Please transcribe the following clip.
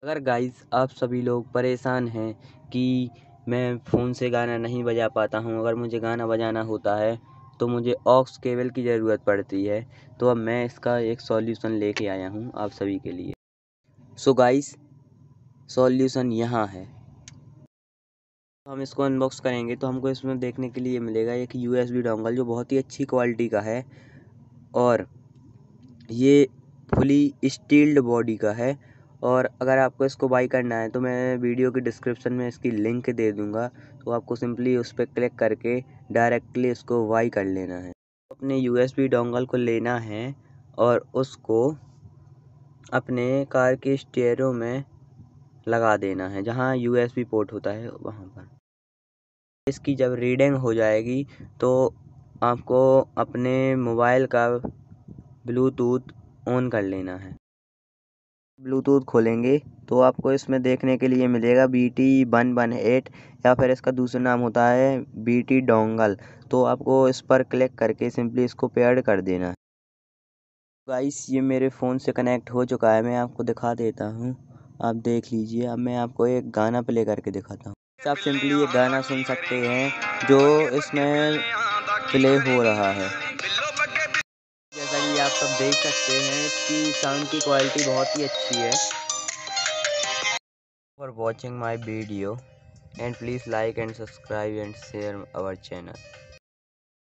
अगर गाइस आप सभी लोग परेशान हैं कि मैं फ़ोन से गाना नहीं बजा पाता हूं, अगर मुझे गाना बजाना होता है तो मुझे ऑक्स केबल की ज़रूरत पड़ती है, तो अब मैं इसका एक सॉल्यूशन लेके आया हूं आप सभी के लिए। सो गाइस, सॉल्यूशन यहाँ है। हम इसको अनबॉक्स करेंगे तो हमको इसमें देखने के लिए मिलेगा एक यूएसबी डोंगल जो बहुत ही अच्छी क्वालिटी का है और ये फुली स्टील्ड बॉडी का है। और अगर आपको इसको बाई करना है तो मैं वीडियो की डिस्क्रिप्शन में इसकी लिंक दे दूंगा, तो आपको सिंपली उस पर क्लिक करके डायरेक्टली इसको बाई कर लेना है। अपने यूएसबी डोंगल को लेना है और उसको अपने कार के स्टीयरो में लगा देना है, जहां यूएसबी पोर्ट होता है वहां पर। इसकी जब रीडिंग हो जाएगी तो आपको अपने मोबाइल का ब्लूटूथ ऑन कर लेना है। ब्लूटूथ खोलेंगे तो आपको इसमें देखने के लिए मिलेगा BT118 या फिर इसका दूसरा नाम होता है BT डोंगल। तो आपको इस पर क्लिक करके सिंपली इसको पेयर्ड कर देना है। गाइस, ये मेरे फ़ोन से कनेक्ट हो चुका है, मैं आपको दिखा देता हूँ, आप देख लीजिए। अब मैं आपको एक गाना प्ले करके दिखाता हूँ। आप सिंपली ये गाना सुन सकते हैं जो इसमें प्ले हो रहा है। जैसा कि आप सब देख सकते हैं, इसकी साउंड की क्वालिटी बहुत ही अच्छी है। For watching my video, and please like and subscribe and share our channel.